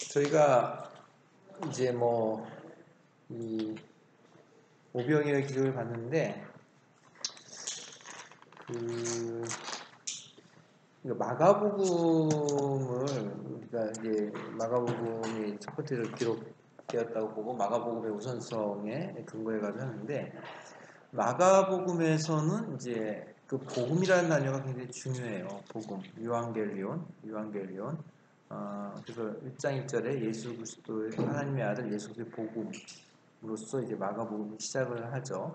저희가 이제 이 오병이어 기록을 봤는데 그 마가복음을 우리가 이제 마가복음이 첫 번째로 기록되었다고 보고 마가복음의 우선성에 근거해가지고 하는데 마가복음에서는 이제 그 복음이라는 단어가 굉장히 중요해요. 복음, 유앙겔리온. 그래서 1장 1절에 예수 그리스도의 하나님의 아들 예수 그리스도의 복음으로서 이제 마가복음이 시작을 하죠.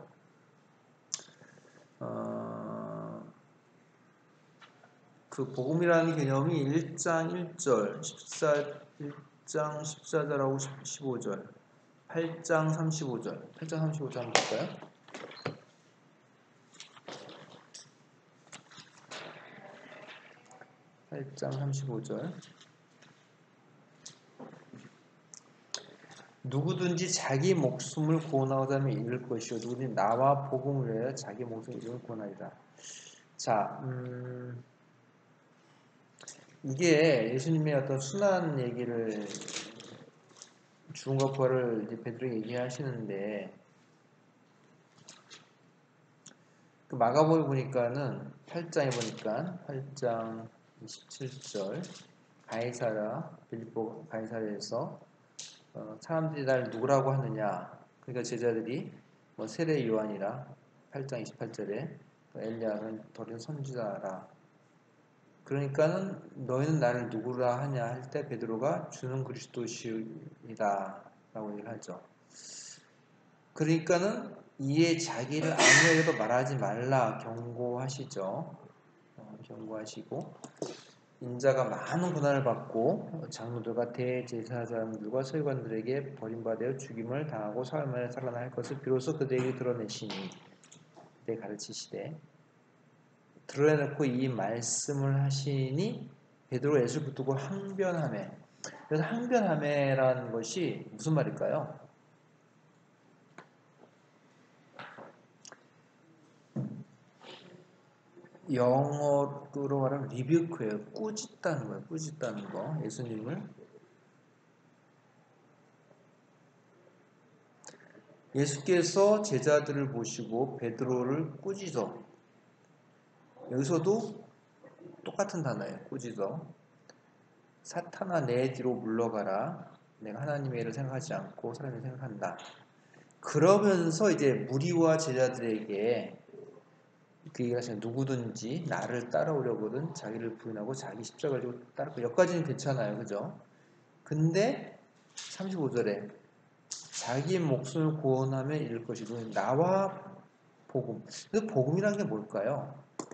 그 복음이라는 개념이 1장 1절, 1장 14절하고 15절, 8장 35절, 8장 35절 한번 볼까요? 8장 35절. 누구든지 자기 목숨을 구원하고자 하면 잃을 것이요 누구든지 나와 복음을 위하여 자기 목숨을 잃을 구원하리라. 자, 이게 예수님의 어떤 순한 얘기를 죽음과 부활을 이제 베드로에게 얘기하시는데 그 마가복음에 보니까는 8장에 보니까 8장 27절 빌립보 가이사랴에서 사람들이 날 누구라고 하느냐? 그러니까 제자들이 세례 요한이라 8장 28절에 엘리야는 도리어 선지자라. 그러니까는 너희는 나를 누구라 하냐 할 때 베드로가 주는 그리스도시이다 라고 얘기를 하죠. 그러니까는 이에 자기를 아니하여도 말하지 말라 경고하시죠. 경고하시고 인자가 많은 고난을 받고 장로들과 대제사장들과 서기관들에게 버림받아 죽임을 당하고 사흘 만에 살아나 할 것을 비로소 그들에게 드러내시니 그때 가르치시되 드러내놓고 이 말씀을 하시니 베드로가 예수를 붙들고 항변하매. 그래서 항변하매라는 것이 무슨 말일까요? 영어로 말하면 리뷰크예요. 꾸짖다는 거예요. 꾸짖다는 거. 예수님을. 예수께서 제자들을 보시고 베드로를 꾸짖어. 여기서도 똑같은 단어예요. 꾸짖어. 사탄아 내 뒤로 물러가라. 내가 하나님의 일을 생각하지 않고 사람을 생각한다. 그러면서 이제 무리와 제자들에게 그 얘기를 하시는 누구든지 나를 따라오려거든 자기를 부인하고 자기 십자가를 지고 따르고 여기까지는 괜찮아요. 그죠? 근데 35절에 자기의 목숨을 구원하면 잃을 것이고 나와 복음. 그래서 복음이라는 게 뭘까요?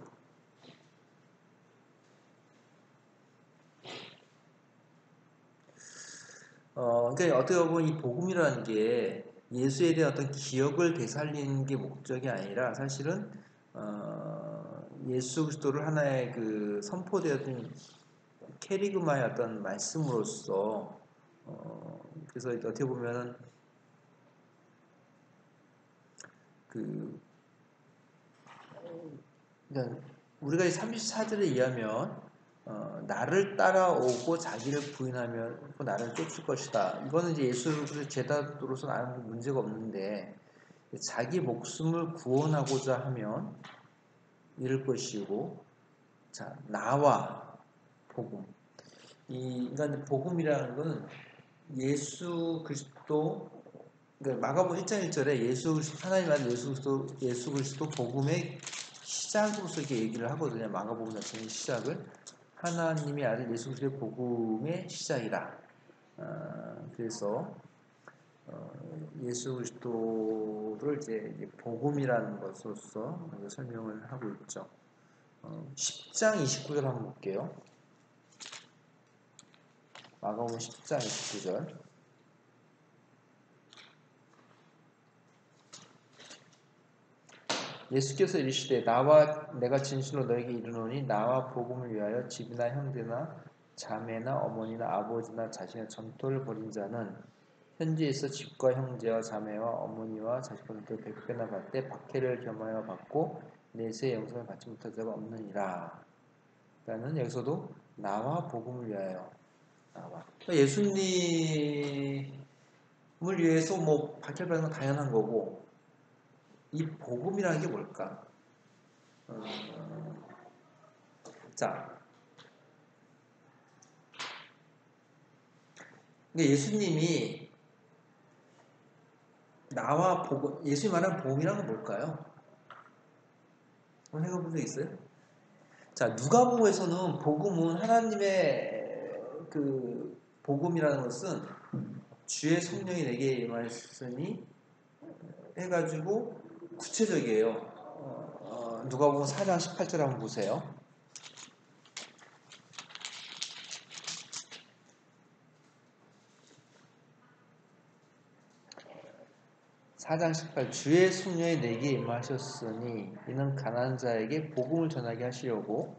그러니까 어떻게 보면 이 복음이라는 게 예수에 대한 어떤 기억을 되살리는 게 목적이 아니라 사실은 예수 그리스도를 하나의 그 선포되었던 캐리그마의 어떤 말씀으로서 그래서 어떻게 보면은 그러니까 우리가 이 34절에 의하면 나를 따라오고 자기를 부인하면 나를 쫓을 것이다. 이거는 이제 예수 그리스도의 제자로서는 아무 문제가 없는데 자기 목숨을 구원하고자 하면 잃을 것이고 자 나와 복음 그러니까 복음이라는 것은 예수 그리스도 그러니까 마가복음 1장 1절에 하나님 아들 예수 그리스도 복음의 시작으로서 이렇게 얘기를 하거든요. 마가복음 자체는 시작을 하나님의 아들 예수 그리스도의 복음의 시작이라. 그래서 예수 그리스도를 이제 복음이라는 것으로서 설명을 하고 있죠. 10장 29절 한번 볼게요. 마가복음 10장 29절. 예수께서 이르시되 내가 진실로 너에게 이르노니 나와 복음을 위하여 집이나 형제나 자매나 어머니나 아버지나 자신의 전토를 벌인 자는 현지에서 집과 형제와 자매와 어머니와 자식들도 100배나 받되 박해를 겸하여 받고 내세의 영생을 받지 못할 자가 없느니라. 라는 여기서도 나와 복음을 위하여 나와 예수님을 위해서 뭐 박해받는 건 당연한 거고, 이 복음이라는 게 뭘까? 자, 근데 예수님이 나와 복음, 예수님 말하는 복음이란 건 뭘까요? 한번 생각해 본 적 있어요? 자, 누가복음에서는 복음은 하나님의 그 복음이라는 것은 주의 성령이 내게 임하였으니 해가지고 구체적이에요. 누가복음 4장 18절 한번 보세요. 4장 18 주의 성령이 내게 임하셨으니 이는 가난한 자에게 복음을 전하게 하시려고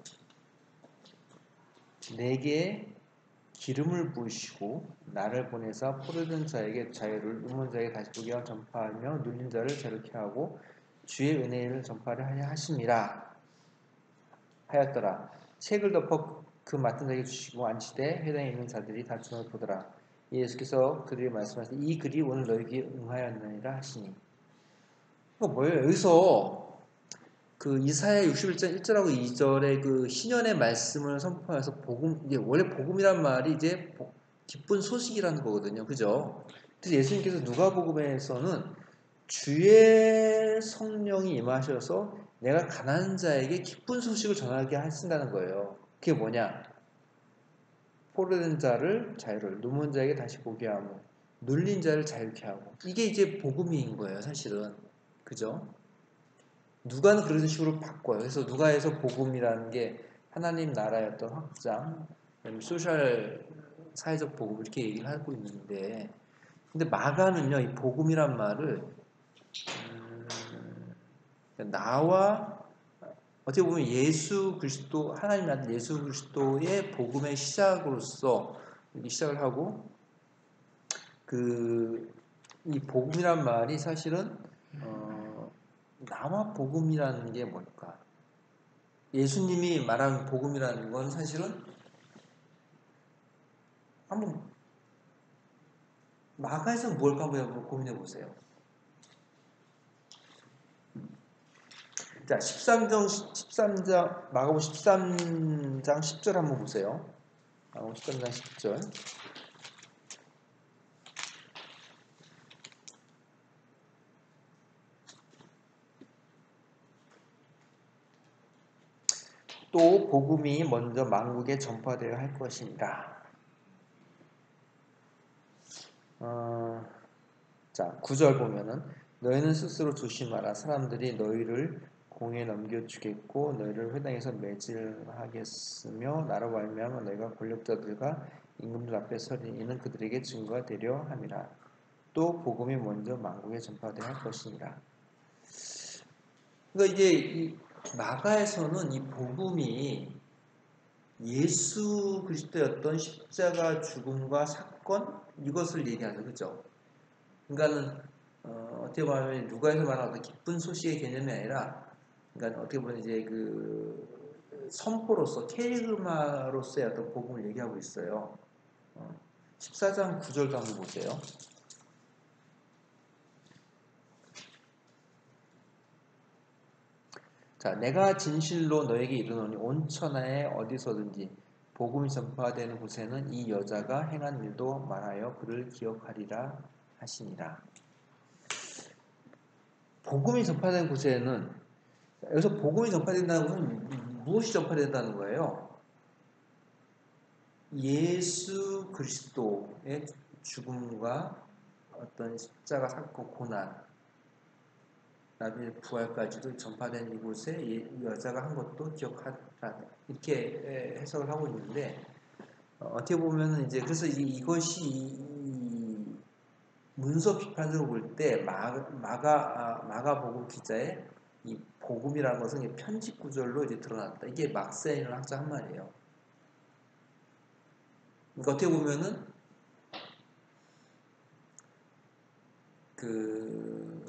내게 기름을 부으시고 나를 보내사 포로된 자에게 자유를 누문 자에게 다시 보게 하여 전파하며 눌린 자를 자유케 하고 주의 은혜를 전파를 하려 하심이라 하였더라. 책을 덮어 그 맡은 자에게 주시고 안치되 회당에 있는 자들이 다 주님을 보더라. 예수께서 그들에게 말씀하시되 이 글이 오늘 너에게 응하였느니라 하시니. 이거 뭐예요? 여기서 그 이사야 61장 1절하고 2절의 그 신년의 말씀을 선포해서 복음, 이게 원래 복음이란 말이 이제 기쁜 소식이라는 거거든요. 그죠? 그래서 예수님께서 누가복음에서는 주의 성령이 임하셔서 내가 가난한 자에게 기쁜 소식을 전하게 하신다는 거예요. 그게 뭐냐? 포로된 자를 자유를, 누문 자에게 다시 보게 하고, 눌린 자를 자유케 하고. 이게 이제 복음인 거예요, 사실은. 그죠? 누가는 그런 식으로 바꿔요. 그래서 누가에서 복음이라는 게 하나님 나라의 어떤 확장, 소셜, 사회적 복음 이렇게 얘기를 하고 있는데, 근데 마가는요, 이 복음이란 말을 나와 어떻게 보면 예수 그리스도 하나님 아들 예수 그리스도의 복음의 시작으로서 이렇게 시작을 하고 그 이 복음이란 말이 사실은 나와 복음이라는 게 뭘까? 예수님이 말하는 복음이라는 건 사실은 한번 마가에서는 뭘까 한번 고민해 보세요. 자, 13장 마가복음 13장 10절 한번 보세요. 마가복음 13장 10절. 또 복음이 먼저 만국에 전파되어야 할 것이니라. 자, 9절 보면은 너희는 스스로 조심하라. 사람들이 너희를 공에 넘겨주겠고 너희를 회당에서 매질하겠으며 나로 말미암아 너희가 권력자들과 임금들 앞에 서리니 이는 그들에게 증거가 되려 함이라. 또 복음이 먼저 만국에 전파되어야 할 것이니라. 그러니까 이제 이 마가에서는 이 복음이 예수 그리스도의 어떤 십자가 죽음과 사건 이것을 얘기하죠, 그죠? 그러니까는 어떻게 보면 누가에서 말하는 기쁜 소식의 개념이 아니라, 그러니까 어떻게 보면 이제 그 선포로서 케이그마로서의 어떤 복음을 얘기하고 있어요. 14장 9절도 한번 보세요. 자, 내가 진실로 너에게 이르노니 온 천하에 어디서든지 복음이 전파되는 곳에는 이 여자가 행한 일도 말하여 그를 기억하리라 하시니라. 복음이 전파되는 곳에는 여기서 복음이 전파된다는 것은 무엇이 전파된다는 거예요? 예수 그리스도의 죽음과 어떤 십자가 사건 고난 나중에 부활까지도 전파된 이곳에 이 여자가 한 것도 기억하라 이렇게 해석을 하고 있는데 어떻게 보면은 이제 그래서 이것이 문서 비판으로 볼 때 마가복음 기자의 이 복음이라는 것은 편집 구절로 이제 드러났다. 이게 막세인을 학자 한 말이에요. 그러니까 어떻게 보면은 그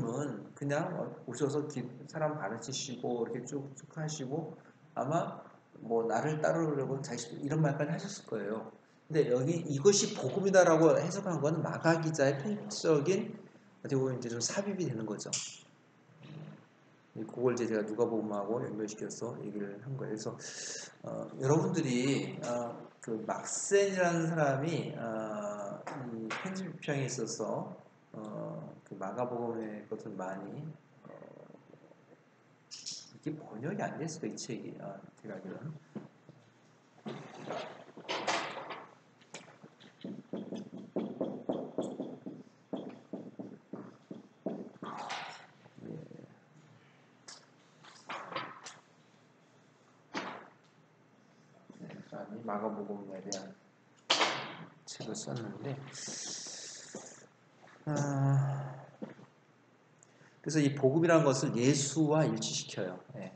예수님은 그냥 오셔서 사람 가르치시고 이렇게 쭉쭉 하시고 아마 뭐 나를 따르려고 자기 이런 말까지 하셨을 거예요. 근데 여기 이것이 복음이다라고 해석한 거는 마가 기자의 편적인 어떻게 보면 이제 좀 삽입이 되는 거죠. 그걸 이제 제가 누가복음하고 연결시켜서 얘기를 한 거예요. 그래서 여러분들이 그 막센이라는 사람이 이 편집 비평에 있어서 그 마가복음의 것을 많이 이게 번역이 안 됐어요. 이 책이 제가 알기로는. 마가복음에 대한 책을 썼는데 그래서 이 복음이라는 것을 예수와 일치시켜요. 예.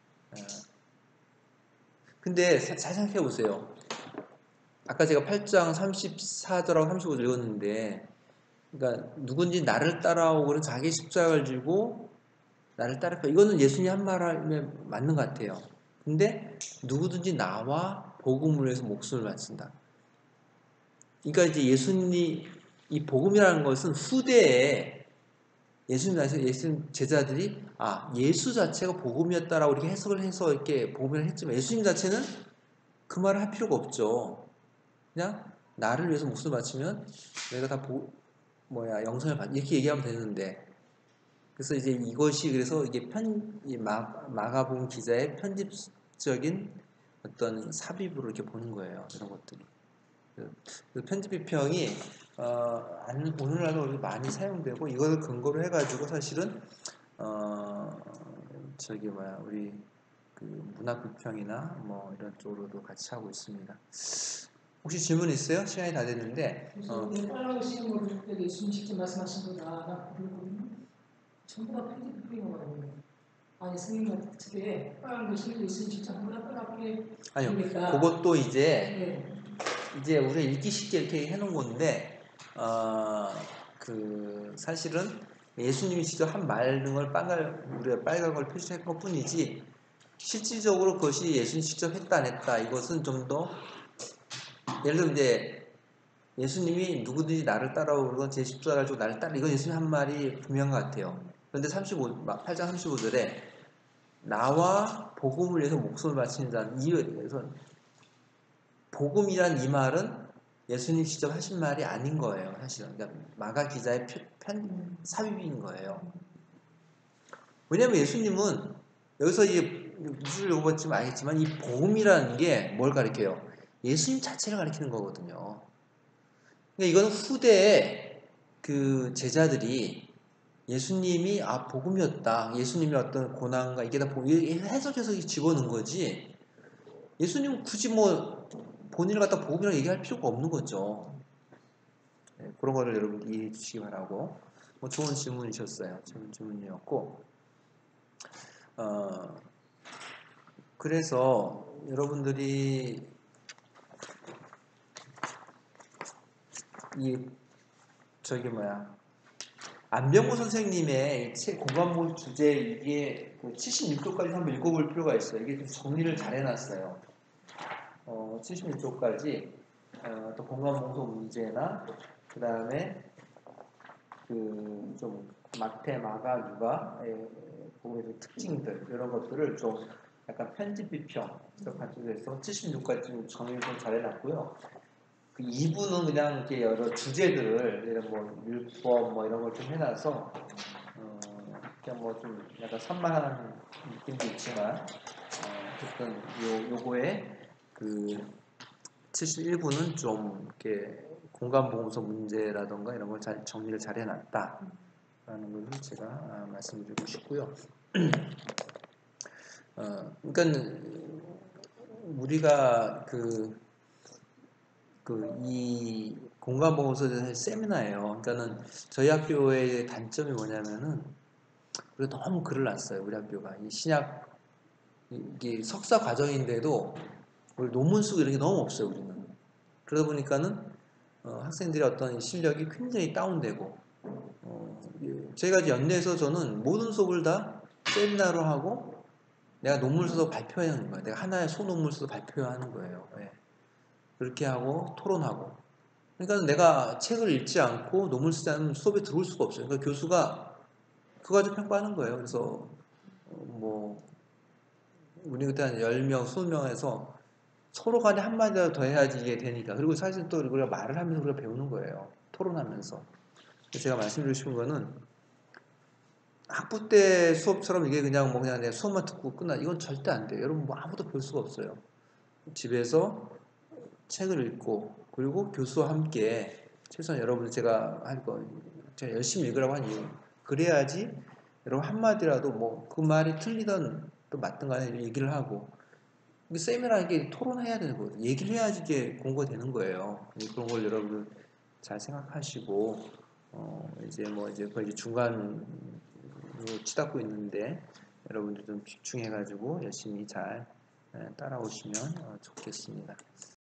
근데 잘 생각해 보세요. 아까 제가 8장 34절하고 35절 읽었는데 그러니까 누군지 나를 따라오고는 자기 십자가를 지고 나를 따르라. 이거는 예수님 한 말에 맞는 것 같아요. 근데 누구든지 나와 복음을 위해서 목숨을 바친다. 그러니까 이제 예수님 이 복음이라는 것은 후대에 예수님 제자들이 예수 자체가 복음이었다라고 이렇게 해석을 해서 이렇게 복음을 했지만 예수님 자체는 그 말을 할 필요가 없죠. 그냥 나를 위해서 목숨을 바치면 내가 다 영생을 받 이렇게 얘기하면 되는데 그래서 이제 이것이 그래서 이게 마가복음 기자의 편집적인 어떤 삽입으로 이렇게 보는 거예요. 이런 것들이. 그 편집 비평이 오늘날도 많이 사용되고 이걸 근거로 해가지고 사실은 우리 그 문학 비평이나 뭐 이런 쪽으로도 같이 하고 있습니다. 혹시 질문 있어요? 시간이 다 됐는데. 따라오시는 거를 예수님 직접 말씀하신 거다. 전부 다 편집 비평인 거예요. 아니 스님 어떻게 따라오시는 예수님 직접 한번 따라오게. 아니요. 그것도 이제 우리가 읽기 쉽게 이렇게 해놓은 건데 그 사실은 예수님이 직접 한 말등을 우리가 빨간 걸 표시할 것 뿐이지 실질적으로 그것이 예수님이 직접 했다 안 했다 이것은 좀 더 예를 들면 이제 예수님이 누구든지 나를 따라오건 제 십자가를 지고 나를 따라 이건 예수님 한 말이 분명한 것 같아요. 그런데 8장 35절에 나와 복음을 위해서 목숨을 바치는 자는 이유에서 복음이란 이 말은 예수님 직접 하신 말이 아닌 거예요. 사실은. 그러니까 마가 기자의 삽입인 거예요. 왜냐하면 예수님은 여기서 이제 무술 읽어봤지만 알겠지만 이 복음이라는 게 뭘 가리켜요? 예수님 자체를 가리키는 거거든요. 그러니까 이거는 후대에 그 제자들이 예수님이 복음이었다. 예수님의 어떤 고난과 이게 다 해석해서 집어넣은 거지. 예수님은 굳이 본인을 갖다 복음이라고 얘기할 필요가 없는 거죠. 네, 그런 거를 여러분 이해해 주시기 바라고. 좋은 질문이셨어요. 좋은 질문이었고. 그래서 여러분들이 안병호 선생님의 책 공간모 주제 이게 76쪽까지 한번 읽어볼 필요가 있어요. 이게 좀 정리를 잘 해놨어요. 76쪽까지 또 공간봉소 문제나 그 다음에 좀 마태, 마가, 누가의 복음의 특징들 이런 것들을 좀 약간 편집 비평 관점에서 76까지 좀 정리를 좀 잘 해놨고요. 그 2부는 그냥 이렇게 여러 주제들을 이런 율법 이런 걸 좀 해놔서 그냥 좀 약간 산만한 느낌도 있지만 어쨌든 요거에 71부는 좀 이렇게 공간보험서 문제라던가 이런 걸 잘 정리를 잘 해놨다라는 것을 제가 말씀드리고 싶고요. 그러니까 우리가 이 공간보험서 세미나예요. 그러니까는 저희 학교의 단점이 뭐냐면은 우리가 너무 글을 놨어요. 우리 학교가 이 신약 이게 석사 과정인데도 우리 논문 쓰고 이런 게 너무 없어요. 우리는 그러다 보니까는 학생들의 어떤 실력이 굉장히 다운되고 제가 연대에서 저는 모든 수업을 다 세미나로 하고 내가 논문 써서 발표하는 거예요. 내가 하나의 소논문 써서 발표하는 거예요. 예. 그렇게 하고 토론하고. 그러니까 내가 책을 읽지 않고 논문 쓰지 않으면 수업에 들어올 수가 없어요. 그러니까 교수가 그거 가지고 평가하는 거예요. 그래서 뭐 우리 그때 한 10명, 20명에서 서로 간에 한마디라도 더 해야지 이게 되니까. 그리고 사실 또 우리가 말을 하면서 우리가 배우는 거예요. 토론하면서. 제가 말씀드리고 싶은 거는 학부 때 수업처럼 이게 그냥 뭐 그냥 내 수업만 듣고 끝나. 이건 절대 안 돼요. 여러분 뭐 아무도 볼 수가 없어요. 집에서 책을 읽고 그리고 교수와 함께 최소한 여러분 제가 할 거 제가 열심히 읽으라고 한 이유 그래야지 여러분 한마디라도 뭐 그 말이 틀리던 또 맞든 간에 얘기를 하고 세미나라는 게 토론해야 되는 거거든요. 얘기를 해야지 이게 공부가 되는 거예요. 그런 걸 여러분 잘 생각하시고 이제 뭐 이제 거의 중간 치닫고 있는데 여러분들 좀 집중해가지고 열심히 잘 따라오시면 좋겠습니다.